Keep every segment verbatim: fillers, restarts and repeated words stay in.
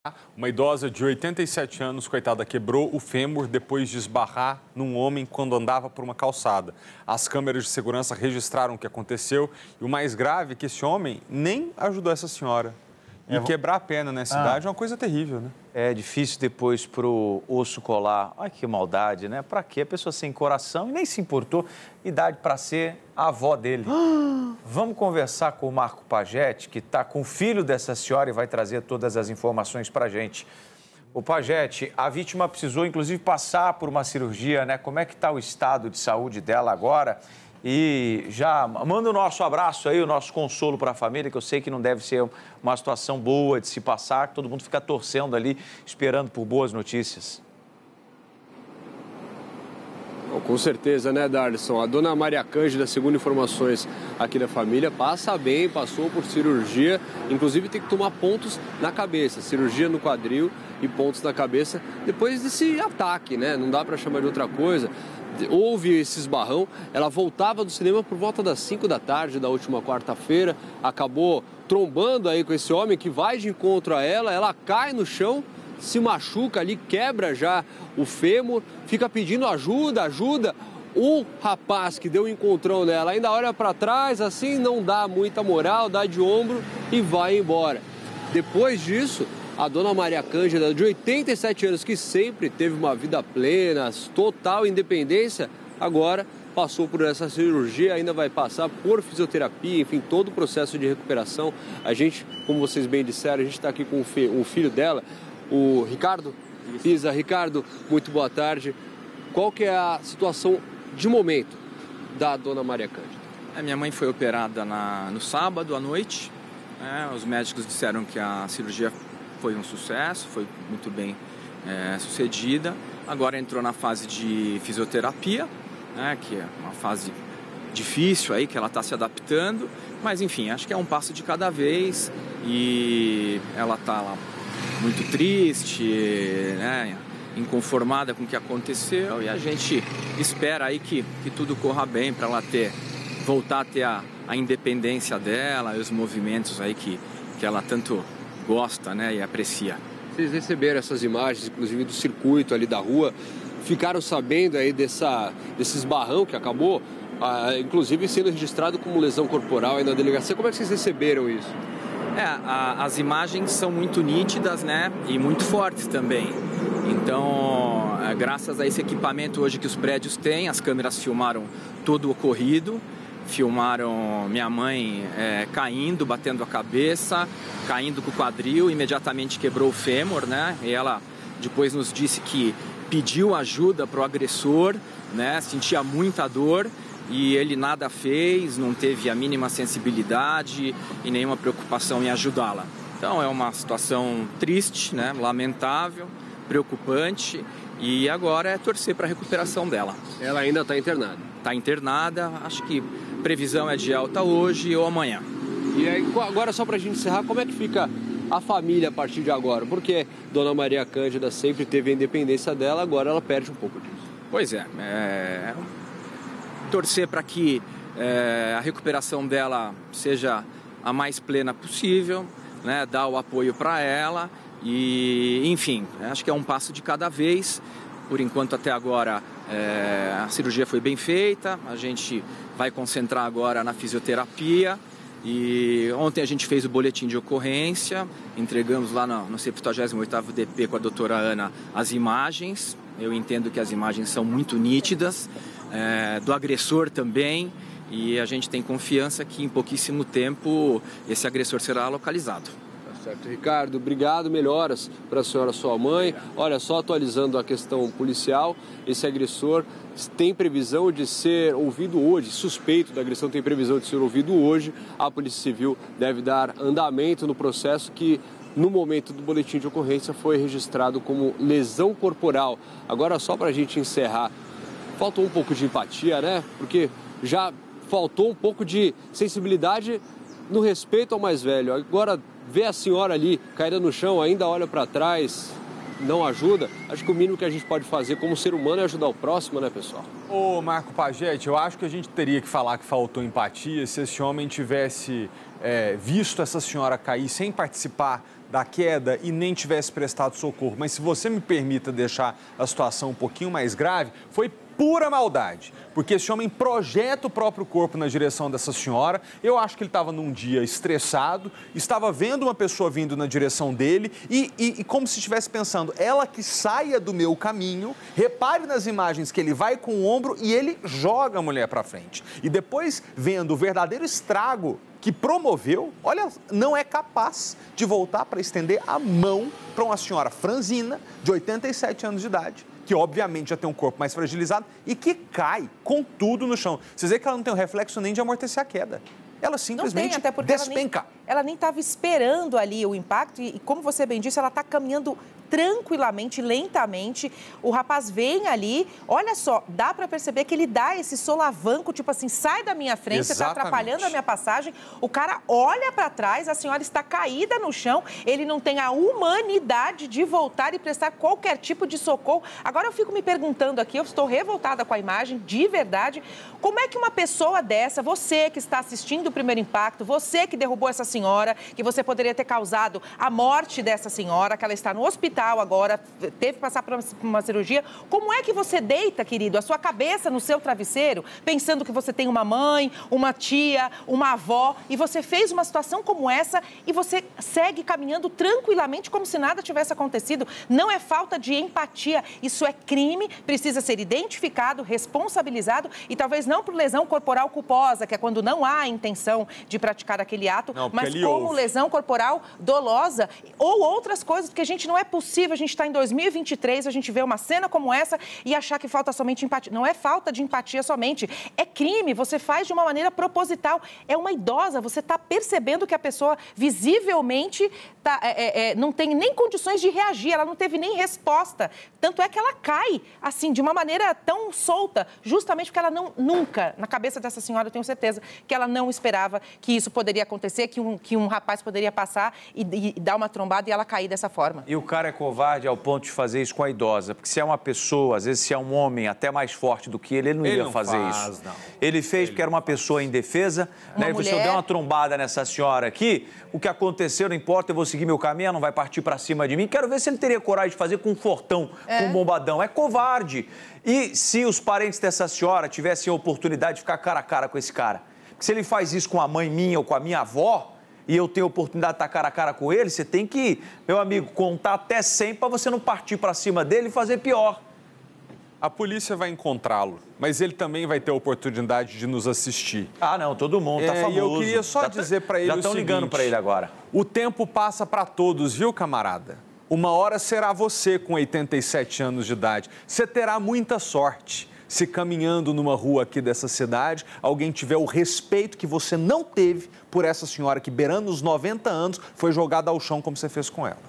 Uma idosa de oitenta e sete anos, coitada, quebrou o fêmur depois de esbarrar num homem quando andava por uma calçada. As câmeras de segurança registraram o que aconteceu e o mais grave é que esse homem nem ajudou essa senhora. E é, quebrar a perna nessa idade ah, é uma coisa terrível, né? É difícil depois pro osso colar. Ai, que maldade, né? Pra quê? A pessoa sem coração e nem se importou. Idade para ser a avó dele. Vamos conversar com o Marco Pagetti, que está com o filho dessa senhora e vai trazer todas as informações pra gente. O Pagetti, a vítima precisou, inclusive, passar por uma cirurgia, né? Como é que está o estado de saúde dela agora? E já manda o nosso abraço aí, o nosso consolo para a família, que eu sei que não deve ser uma situação boa de se passar, todo mundo fica torcendo ali, esperando por boas notícias. Com certeza, né, Darlison? A dona Maria Cândida, segundo informações aqui da família, passa bem, passou por cirurgia, inclusive tem que tomar pontos na cabeça, cirurgia no quadril e pontos na cabeça, depois desse ataque, né? Não dá para chamar de outra coisa. Houve esse esbarrão, ela voltava do cinema por volta das cinco da tarde da última quarta-feira, acabou trombando aí com esse homem que vai de encontro a ela, ela cai no chão, se machuca ali, quebra já o fêmur, fica pedindo ajuda, ajuda. O rapaz que deu um encontrão nela ainda olha para trás, assim, não dá muita moral, dá de ombro e vai embora. Depois disso, a dona Maria Cândida, de oitenta e sete anos, que sempre teve uma vida plena, total independência, agora passou por essa cirurgia, ainda vai passar por fisioterapia, enfim, todo o processo de recuperação. A gente, como vocês bem disseram, a gente está aqui com o, fi, o filho dela, o Ricardo Pisa. Ricardo, muito boa tarde. Qual que é a situação de momento da dona Maria Cândida? A minha mãe foi operada na, no sábado à noite. Né? Os médicos disseram que a cirurgia foi um sucesso, foi muito bem é, sucedida. Agora entrou na fase de fisioterapia, né, que é uma fase difícil aí, que ela está se adaptando. Mas, enfim, acho que é um passo de cada vez e ela está lá muito triste, né, inconformada com o que aconteceu. E a gente espera aí que, que tudo corra bem para ela ter, voltar a ter a, a independência dela e os movimentos aí que, que ela tanto gosta, né, e aprecia. Vocês receberam essas imagens, inclusive do circuito ali da rua, ficaram sabendo aí dessa, desse esbarrão que acabou, ah, inclusive sendo registrado como lesão corporal aí na delegacia. Como é que vocês receberam isso? É, a, as imagens são muito nítidas, né, e muito fortes também. Então, é, graças a esse equipamento hoje que os prédios têm, as câmeras filmaram todo o ocorrido. Filmaram minha mãe é, caindo, batendo a cabeça, caindo com o quadril, imediatamente quebrou o fêmur, né? E ela depois nos disse que pediu ajuda para o agressor, né? Sentia muita dor e ele nada fez, não teve a mínima sensibilidade e nenhuma preocupação em ajudá-la. Então é uma situação triste, né? Lamentável, preocupante e agora é torcer para a recuperação dela. Ela ainda está internada? Está internada, acho que previsão é de alta hoje ou amanhã. E aí, agora, só para a gente encerrar, como é que fica a família a partir de agora? Porque dona Maria Cândida sempre teve a independência dela, agora ela perde um pouco disso. Pois é, é... torcer para que é, a recuperação dela seja a mais plena possível, né? Dar o apoio para ela e, enfim, acho que é um passo de cada vez. Por enquanto, até agora, é, a cirurgia foi bem feita, a gente vai concentrar agora na fisioterapia e ontem a gente fez o boletim de ocorrência, entregamos lá no, no septuagésimo oitavo D P com a doutora Ana as imagens. Eu entendo que as imagens são muito nítidas, é, do agressor também, e a gente tem confiança que em pouquíssimo tempo esse agressor será localizado. Certo, Ricardo, obrigado, melhoras para a senhora, sua mãe. Olha, só atualizando a questão policial, esse agressor tem previsão de ser ouvido hoje, suspeito da agressão tem previsão de ser ouvido hoje. A Polícia Civil deve dar andamento no processo que, no momento do boletim de ocorrência, foi registrado como lesão corporal. Agora, só para a gente encerrar, faltou um pouco de empatia, né? Porque já faltou um pouco de sensibilidade no respeito ao mais velho. Agora, ver a senhora ali caída no chão, ainda olha para trás, não ajuda. Acho que o mínimo que a gente pode fazer como ser humano é ajudar o próximo, né, pessoal? Ô, Marco Pagetti, eu acho que a gente teria que falar que faltou empatia se esse homem tivesse é, visto essa senhora cair sem participar da queda e nem tivesse prestado socorro. Mas se você me permita deixar a situação um pouquinho mais grave, foi pura maldade, porque esse homem projeta o próprio corpo na direção dessa senhora. Eu acho que ele estava num dia estressado, estava vendo uma pessoa vindo na direção dele e, e, e como se estivesse pensando, ela que saia do meu caminho. Repare nas imagens que ele vai com o ombro e ele joga a mulher para frente. E depois, vendo o verdadeiro estrago que promoveu, olha, não é capaz de voltar para estender a mão para uma senhora franzina de oitenta e sete anos de idade, que obviamente já tem um corpo mais fragilizado e que cai com tudo no chão. Vocês veem que ela não tem o reflexo nem de amortecer a queda. Ela simplesmente não tem, até porque despenca. Ela nem estava esperando ali o impacto e, e, como você bem disse, ela está caminhando tranquilamente, lentamente. O rapaz vem ali, olha só, dá para perceber que ele dá esse solavanco, tipo assim, sai da minha frente, você está atrapalhando a minha passagem. O cara olha para trás, a senhora está caída no chão, ele não tem a humanidade de voltar e prestar qualquer tipo de socorro. Agora eu fico me perguntando aqui, eu estou revoltada com a imagem, de verdade, como é que uma pessoa dessa, você que está assistindo o primeiro impacto, você que derrubou essa senhora, que você poderia ter causado a morte dessa senhora, que ela está no hospital agora, teve que passar por uma cirurgia. Como é que você deita, querido, a sua cabeça no seu travesseiro, pensando que você tem uma mãe, uma tia, uma avó, e você fez uma situação como essa e você segue caminhando tranquilamente como se nada tivesse acontecido? Não é falta de empatia, isso é crime, precisa ser identificado, responsabilizado e talvez não por lesão corporal culposa, que é quando não há intenção de praticar aquele ato, não, mas como houve. lesão corporal dolosa ou outras coisas, porque a gente não é possível, a gente está em dois mil e vinte e três, a gente vê uma cena como essa e achar que falta somente empatia. Não é falta de empatia somente, é crime, você faz de uma maneira proposital. É uma idosa, você está percebendo que a pessoa visivelmente tá, é, é, não tem nem condições de reagir, ela não teve nem resposta. Tanto é que ela cai, assim, de uma maneira tão solta, justamente porque ela não, nunca, na cabeça dessa senhora, eu tenho certeza, que ela não esperava que isso poderia acontecer, que um, que um rapaz poderia passar e, e, e dar uma trombada e ela cair dessa forma. E o cara é covarde ao ponto de fazer isso com a idosa, porque se é uma pessoa, às vezes se é um homem até mais forte do que ele, ele não ele ia não fazer faz, isso. Não. Ele fez ele porque era uma pessoa indefesa, né? Mulher... Se eu der uma trombada nessa senhora aqui, o que aconteceu não importa, eu vou seguir meu caminho, ela não vai partir para cima de mim. Quero ver se ele teria coragem de fazer com um fortão, é. com um bombadão. É covarde. E se os parentes dessa senhora tivessem a oportunidade de ficar cara a cara com esse cara? Porque se ele faz isso com a mãe minha ou com a minha avó, e eu tenho a oportunidade de estar cara a cara com ele, você tem que, meu amigo, contar até cem para você não partir para cima dele e fazer pior. A polícia vai encontrá-lo, mas ele também vai ter a oportunidade de nos assistir. Ah, não, todo mundo está é, famoso. E eu queria só já dizer para ele já o seguinte... Já estão ligando para ele agora. O tempo passa para todos, viu, camarada? Uma hora será você com oitenta e sete anos de idade. Você terá muita sorte se caminhando numa rua aqui dessa cidade, alguém tiver o respeito que você não teve por essa senhora que, beirando os noventa anos, foi jogada ao chão como você fez com ela.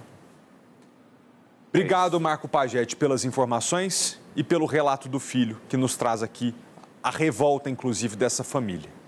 Obrigado, Marco Pagete, pelas informações e pelo relato do filho que nos traz aqui a revolta, inclusive, dessa família.